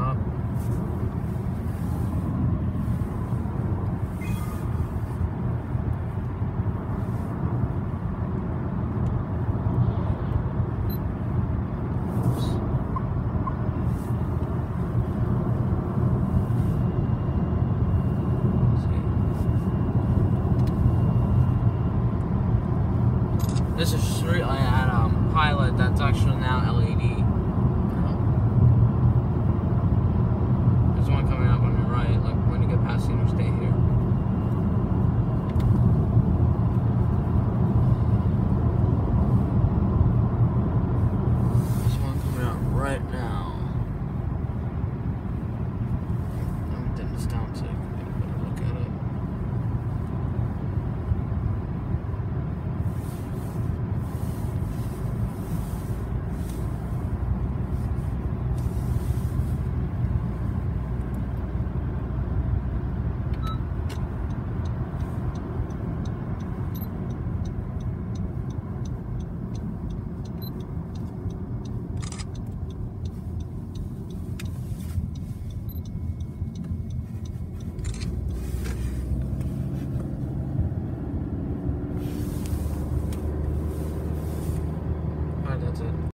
up. This is Streetlight at Pilot. That's actually now LED. There's one coming up on your right, like when you get past the interstate here. There's one coming out right now. Let me dim this down so